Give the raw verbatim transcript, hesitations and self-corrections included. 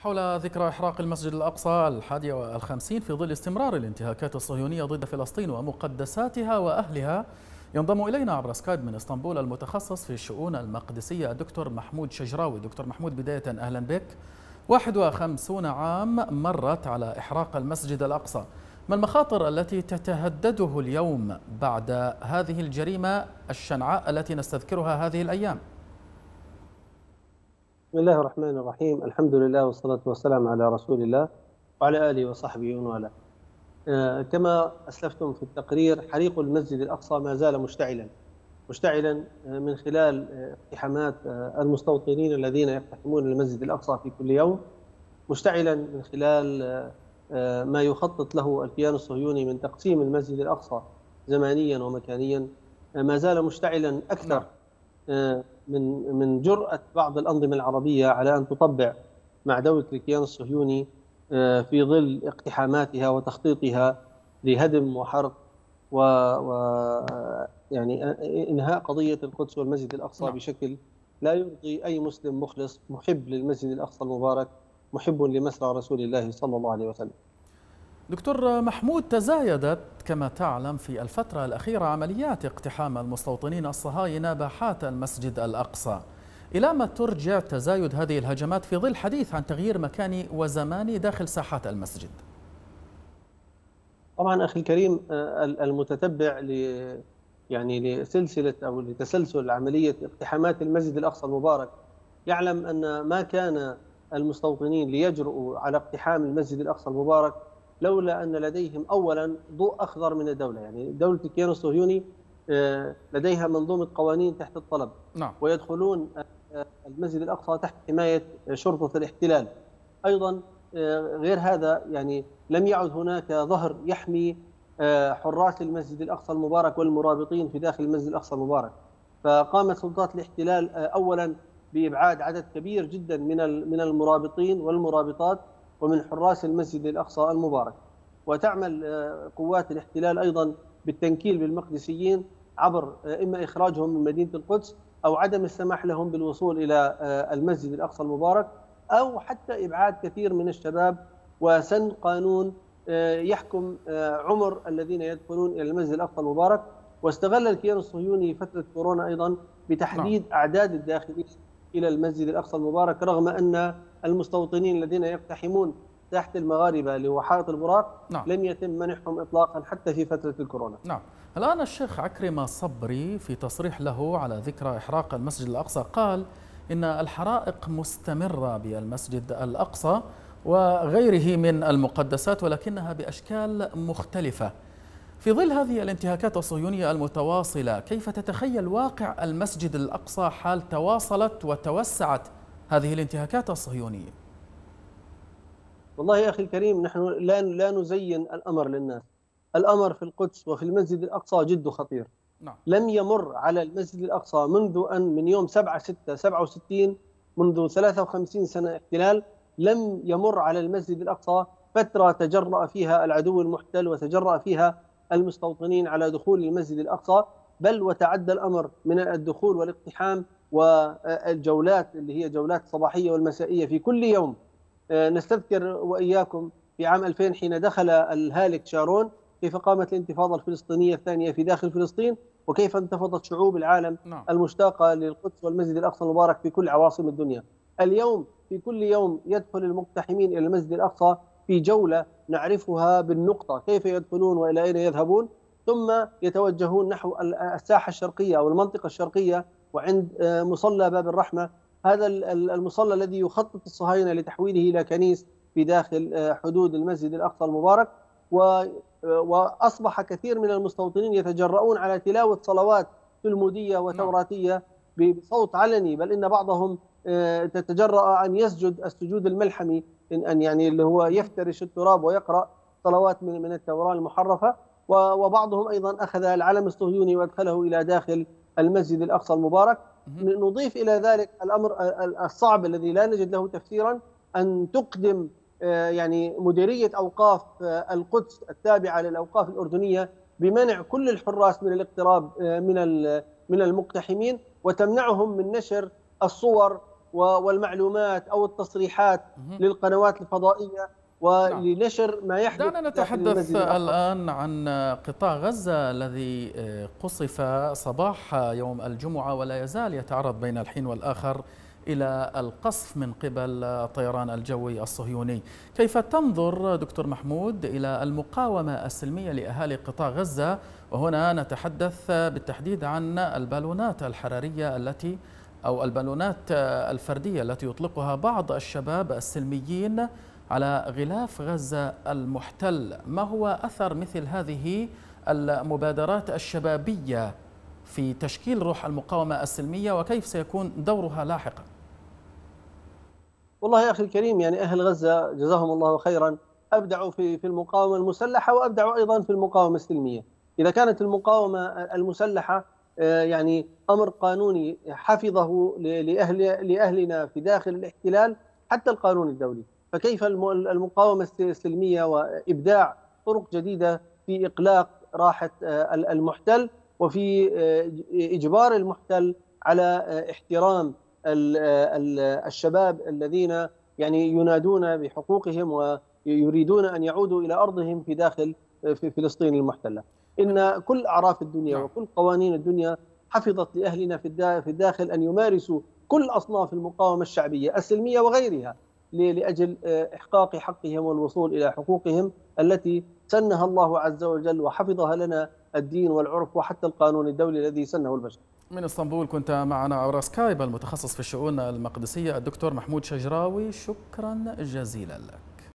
حول ذكرى إحراق المسجد الأقصى الحادي والخمسين في ظل استمرار الانتهاكات الصهيونية ضد فلسطين ومقدساتها وأهلها، ينضم إلينا عبر سكايب من اسطنبول المتخصص في الشؤون المقدسية الدكتور محمود شجراوي. دكتور محمود، بداية أهلا بك. واحد وخمسون عام مرت على إحراق المسجد الأقصى، ما المخاطر التي تتهدده اليوم بعد هذه الجريمة الشنعاء التي نستذكرها هذه الأيام؟ بسم الله الرحمن الرحيم. الحمد لله والصلاة والسلام على رسول الله وعلى آله وصحبه ومن والاه. آه كما أسلفتم في التقرير، حريق المسجد الأقصى ما زال مشتعلا مشتعلا آه من خلال آه اقتحامات آه المستوطنين الذين يقتحمون المسجد الأقصى في كل يوم، مشتعلا من خلال آه آه ما يخطط له الكيان الصهيوني من تقسيم المسجد الأقصى زمانيا ومكانيا. آه ما زال مشتعلا أكثر من من جرأة بعض الأنظمة العربية على أن تطبع مع دولة الكيان الصهيوني في ظل اقتحاماتها وتخطيطها لهدم وحرق و, و يعني إنهاء قضية القدس والمسجد الأقصى نعم. بشكل لا يرضي أي مسلم مخلص محب للمسجد الأقصى المبارك، محب لمسرى رسول الله صلى الله عليه وسلم. دكتور محمود، تزايدت كما تعلم في الفترة الأخيرة عمليات اقتحام المستوطنين الصهاينة باحات المسجد الأقصى. إلى ما ترجع تزايد هذه الهجمات في ظل حديث عن تغيير مكاني وزماني داخل ساحات المسجد؟ طبعا أخي الكريم، المتتبع ل يعني لسلسلة أو لتسلسل عملية اقتحامات المسجد الأقصى المبارك يعلم أن ما كان المستوطنين ليجرؤوا على اقتحام المسجد الأقصى المبارك لولا أن لديهم أولا ضوء أخضر من الدولة. يعني دولة الكيان الصهيوني لديها منظومة قوانين تحت الطلب، نعم. ويدخلون المسجد الأقصى تحت حماية شرطة الاحتلال. أيضا غير هذا، يعني لم يعد هناك ظهر يحمي حراس المسجد الأقصى المبارك والمرابطين في داخل المسجد الأقصى المبارك. فقامت سلطات الاحتلال أولا بإبعاد عدد كبير جدا من من المرابطين والمرابطات ومن حراس المسجد الأقصى المبارك، وتعمل قوات الاحتلال أيضا بالتنكيل بالمقدسيين عبر إما إخراجهم من مدينة القدس أو عدم السماح لهم بالوصول إلى المسجد الأقصى المبارك، أو حتى إبعاد كثير من الشباب وسن قانون يحكم عمر الذين يدخلون إلى المسجد الأقصى المبارك. واستغل الكيان الصهيوني فترة كورونا أيضا بتحديد نعم. أعداد الداخلين إلى المسجد الأقصى المبارك، رغم أن المستوطنين الذين يقتحمون تحت المغاربة اللي هو حائط البراق نعم. لم يتم منحهم إطلاقا حتى في فترة الكورونا. نعم. الآن الشيخ عكرمة صبري في تصريح له على ذكرى إحراق المسجد الأقصى قال إن الحرائق مستمرة بالمسجد الأقصى وغيره من المقدسات، ولكنها بأشكال مختلفة. في ظل هذه الانتهاكات الصهيونية المتواصلة، كيف تتخيل واقع المسجد الأقصى حال تواصلت وتوسعت هذه الانتهاكات الصهيونية؟ والله يا أخي الكريم، نحن لا لا نزين الأمر للناس. الأمر في القدس وفي المسجد الأقصى جد خطير. نعم. لم يمر على المسجد الأقصى منذ أن من يوم سبعة ستة سبعة وستين، منذ ثلاثة وخمسين سنة احتلال، لم يمر على المسجد الأقصى فترة تجرأ فيها العدو المحتل وتجرأ فيها المستوطنين على دخول المسجد الأقصى، بل وتعدى الأمر من الدخول والاقتحام والجولات اللي هي جولات صباحية والمسائية في كل يوم. نستذكر وإياكم في عام ألفين حين دخل الهالك شارون كيف قامت الانتفاضة الفلسطينية الثانية في داخل فلسطين، وكيف انتفضت شعوب العالم نعم. المشتاقة للقدس والمسجد الأقصى المبارك في كل عواصم الدنيا. اليوم في كل يوم يدخل المقتحمين إلى المسجد الأقصى في جولة نعرفها بالنقطة، كيف يدخلون وإلى أين يذهبون، ثم يتوجهون نحو الساحة الشرقية أو المنطقة الشرقية وعند مصلى باب الرحمة، هذا المصلى الذي يخطط الصهاينة لتحويله إلى كنيس في داخل حدود المسجد الأقصى المبارك. وأصبح كثير من المستوطنين يتجرؤون على تلاوة صلوات تلمودية وتوراتية بصوت علني، بل إن بعضهم تتجرأ أن يسجد السجود الملحمي، أن يعني اللي هو يفترش التراب ويقرأ صلوات من من التوراة المحرفة. وبعضهم أيضا أخذ العلم الصهيوني وأدخله إلى داخل المسجد الأقصى المبارك. نضيف إلى ذلك الأمر الصعب الذي لا نجد له تفسيرا، أن تقدم يعني مديرية أوقاف القدس التابعة للأوقاف الأردنية بمنع كل الحراس من الاقتراب من من المقتحمين، وتمنعهم من نشر الصور والمعلومات أو التصريحات للقنوات الفضائية ولنشر ما يحدث. دعنا نتحدث الآن عن قطاع غزة الذي قصف صباح يوم الجمعة ولا يزال يتعرض بين الحين والآخر إلى القصف من قبل الطيران الجوي الصهيوني. كيف تنظر دكتور محمود إلى المقاومة السلمية لأهالي قطاع غزة؟ وهنا نتحدث بالتحديد عن البالونات الحرارية التي أو البالونات الفردية التي يطلقها بعض الشباب السلميين على غلاف غزة المحتل. ما هو أثر مثل هذه المبادرات الشبابية في تشكيل روح المقاومة السلمية، وكيف سيكون دورها لاحقا؟ والله يا أخي الكريم، يعني أهل غزة جزاهم الله خيرا أبدعوا في في المقاومة المسلحة وأبدعوا أيضا في المقاومة السلمية. إذا كانت المقاومة المسلحة يعني أمر قانوني حفظه لأهل لأهلنا في داخل الاحتلال حتى القانون الدولي، فكيف المقاومة السلمية وإبداع طرق جديدة في إقلاق راحة المحتل وفي إجبار المحتل على احترام الشباب الذين يعني ينادون بحقوقهم ويريدون أن يعودوا إلى أرضهم في داخل في فلسطين المحتلة. إن كل أعراف الدنيا وكل قوانين الدنيا حفظت لأهلنا في الداخل أن يمارسوا كل أصناف المقاومة الشعبية السلمية وغيرها لأجل إحقاق حقهم والوصول إلى حقوقهم التي سنها الله عز وجل وحفظها لنا الدين والعرف وحتى القانون الدولي الذي سنه البشر. من اسطنبول كنت معنا عبر سكايب المتخصص في الشؤون المقدسية الدكتور محمود شجراوي، شكرا جزيلا لك.